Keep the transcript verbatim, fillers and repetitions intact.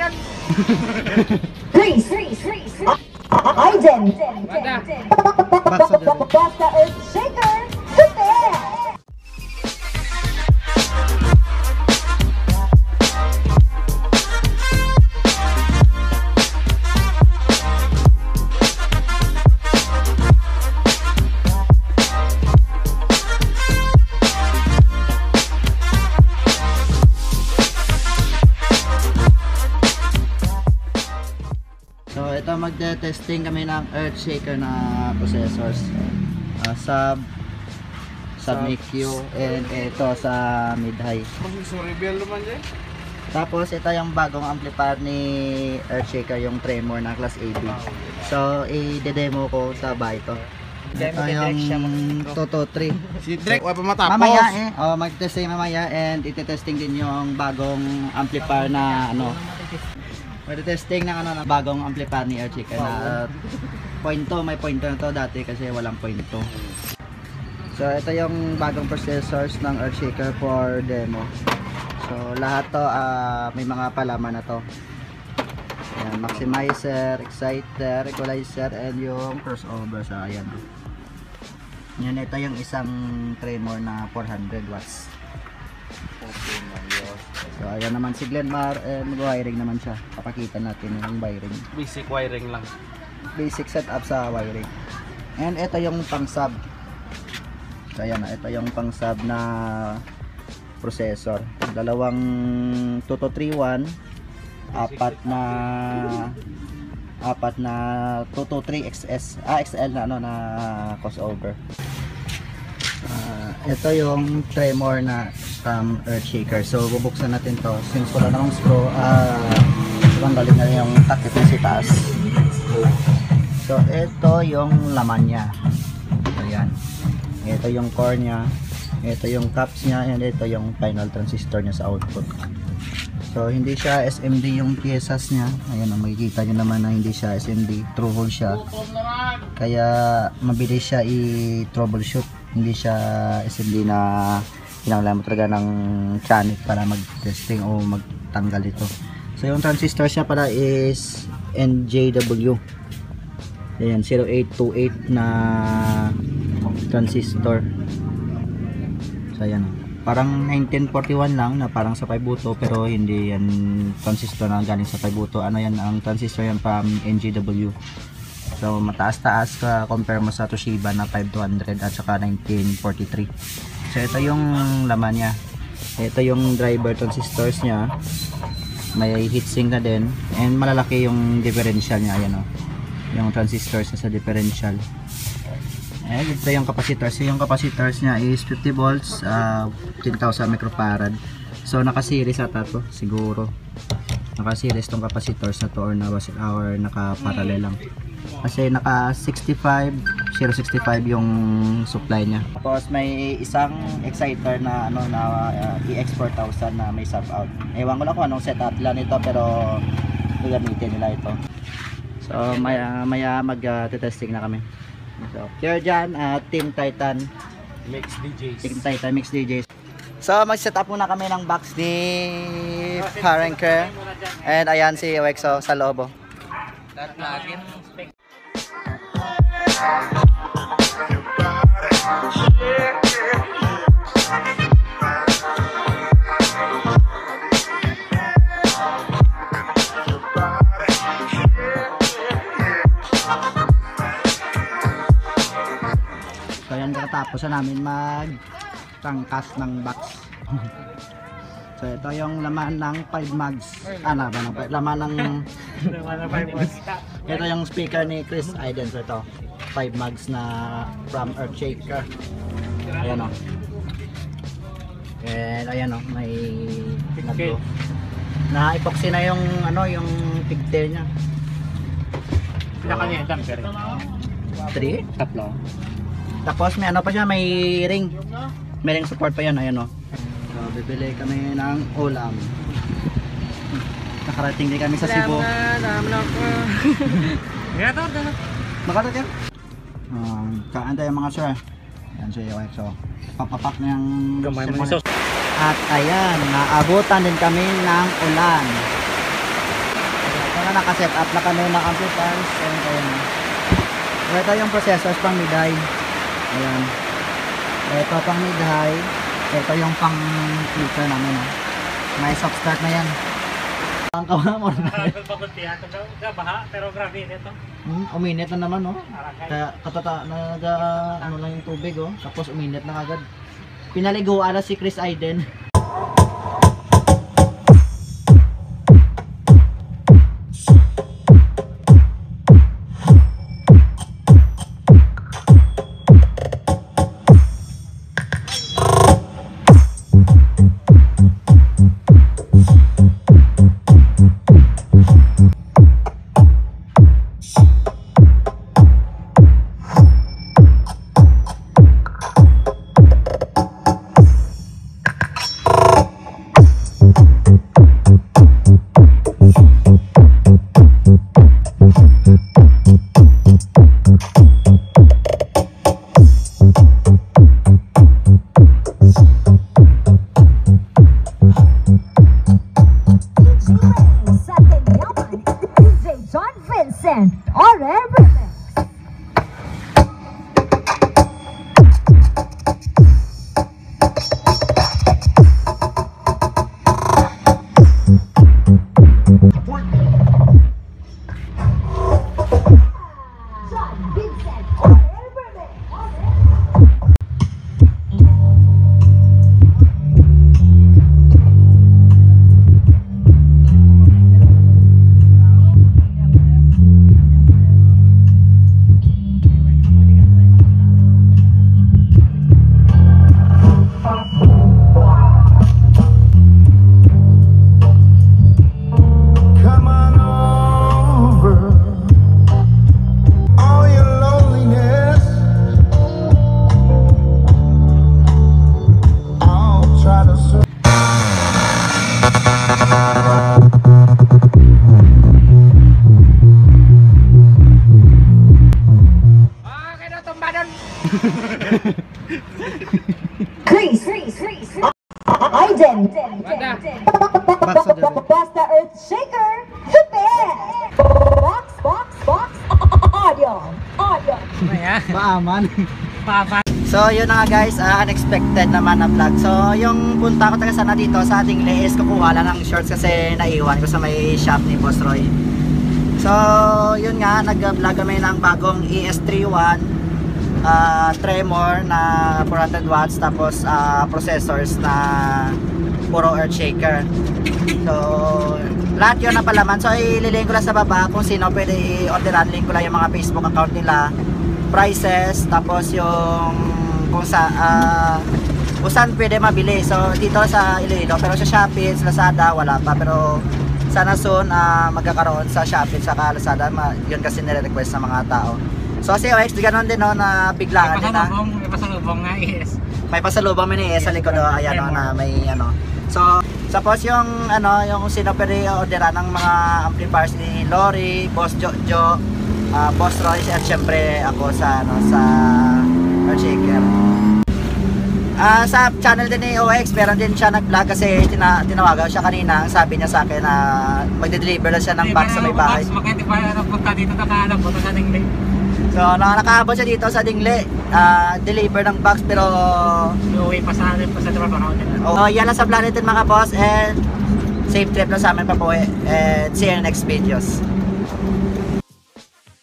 yan. Freeze! Freeze! Freeze! Aiden! Basta Earth Shaker! Prepare! So ito magte-testing kami ng Earth Shaker na processors. Uh, sub, sub M Q, and ito sa mid-high. So rebel naman dyan. Tapos ito yung bagong amplifier ni Earth Shaker, yung Tremor na class A B. So i-demo ko sa bahay ito. Ito yung two two three. Si Drake, wala pa matapos. Mamaya eh, oh, mag-testing mamaya, and iti-testing din yung bagong amplifier na ano. Mag-testing ng ano, ng bagong amplifier ni Earth Shaker na uh, point two, may point two na to dati kasi walang point two. So ito yung bagong processors ng Earth Shaker for demo. So lahat to uh, may mga palaman na to. Ayan, maximizer, exciter, equalizer, and yung crossover sa so, ayan. Yan, ito yung isang Tremor na four hundred watts. So ayan naman si Glenmar, and wiring naman siya. Papakita natin yung wiring. Basic wiring lang. Basic setup sa wiring. And ito yung pang sub. So ayan na, ito yung pang sub na processor. Dalawang two two three one, apat na apat na two two three X S, ah X L na ano na crossover. Uh, ito yung Tremor na um, Earth Shaker. So bubuksan natin to since wala namang screw. Ah, uh, tanggalin na yung takip na si taas. So ito yung laman niya. Ayan. Ito yung core niya. Ito yung caps niya, and ito yung final transistor niya sa output. So hindi siya S M D yung piezas niya. Ayan, makikita niyo naman na hindi siya S M D, true hole siya. Kaya mabilis siya i-troubleshoot. Hindi siya S M D na kinakailangan mo talaga ng chanic para mag-testing o magtanggal ito. So yung transistor siya pala is N J W. Ayan, zero eight two eight na transistor. So ayan, parang nineteen forty-one lang na parang sa five buto, pero hindi yan transistor na galing sa five buto. Ano yan, ang transistor yan from N J W. So mataas-taas ka compare mo sa Toshiba na five two hundred at saka nineteen forty-three. So ito yung laman niya. Ito yung driver transistors niya. May heatsink na din, and malalaki yung differential niya. Ayan o, yung transistors niya sa differential. Eh, ito yung capacitors. Yung capacitors niya is fifty volts, uh, fifteen thousand microfarad. So naka-series ata to siguro. Naka-series tong capacitors na to, or na or naka-parallel lang. Kasi naka sixty-five, zero sixty-five yung supply niya. Tapos may isang exciter na ano na uh, E X four thousand na may sub out. Ewan ko lang kung anong setup lang nito, pero gagamitin nila ito. So maya maya mag-testing uh, na kami. So here dyan, uh, Team Titan Mix D Js. Team Titan Mix D Js. So mag-set up muna kami ng box ni Harenker. And ayan si Wexo sa loob. Tatlagin. So yan, katapos na namin mag-tangkas ng box. So ito yung laman ng five mags. Ah, na ba ng laman ng Laman ng five mags. Ito yung speaker ni Chris Aiden. So ito, five mags na from Earth Shaker. Ayan o. And ayan o, may pinagdo. Na-epoxy na yung ano, yung pigtail niya. Pinaka niya yung damper. three? Tatlo. Tapos may ano pa siya, may ring. May ring support pa yan, ayan o. So bibili kami ng ulam. Nakarating din kami sa Cebu. Makata ka? Um, kaan tayo mga sir. Ayan siya yung so papapak na yung at ayan, naabutan din kami ng ulan. na nakaset up na kami ng amplifiers. Ayan, ayan. Ito yung processors pang mid-high. Ayan. Ito pang mid-high. Ito yung pang filter namin. Ha. May soft start na yan. Ang kawa mo na. Pagkuntihan ito daw, baha, pero grabe nito. Hmm, uminit na naman, oh. Kaya katata na naga, ano lang yung tubig, oh. Tapos uminit na agad. Pinaliguan na si Chris Aiden. Sa Kenyaman, D J John Vincent, R M Remix. John Vincent, R M Remix. Come on over, all your loneliness. I'll try to sur- Chris, Chris, Chris, Aiden, Basta Earth Shaker, the best. Box, box, box, audio, audio. Ayan. Maaman. Papa. So yun na nga guys, uh, unexpected naman na vlog. So yung punta ko taga sana dito sa ating is kukuha lang ng shorts kasi naiwan ko sa may shop ni Boss Roy. So yun nga, nag-vlog kami ng bagong E S thirty-one uh, Tremor na four hundred watts, tapos uh, processors na puro earth shaker. So lahat yun na palaman. So ililink ko lang sa baba kung sino pwede i-orderan. Link ko lang yung mga Facebook account nila, prices, tapos yung kung sa uh, kung saan pwede mabili. So dito sa Iloilo, pero sa Shopee, sa Lazada wala pa, pero sana soon uh, magkakaroon sa Shopee sa Lazada. Yun kasi nire-request ng mga tao. So si O X ganoon din, no, na biglaan din na Pasalubong, may pasalubong nga is. may pasalubong mo ni sa likod, oh, ayan, oh, na may ano. So tapos yung ano, yung sino pwede orderan ng mga amplifiers ni Lori, Boss Jojo, uh, Boss Roy, at syempre ako sa ano, sa Earthshaker. Ah, sa channel din ni O X, meron din siya nag-vlog kasi tina tinawagan siya kanina. Sabi niya sa akin na magde-deliver lang siya ng box sa may bahay. Makati pa na punta dito, nakaalam po sa Dingle. So na nakaabot siya dito sa Dingle, ah, deliver ng box, pero Uwi pa sa atin, pa sa trabaho din. oh, yan lang sa Planet mga boss, and safe trip na sa amin pa po, and see you in the next videos.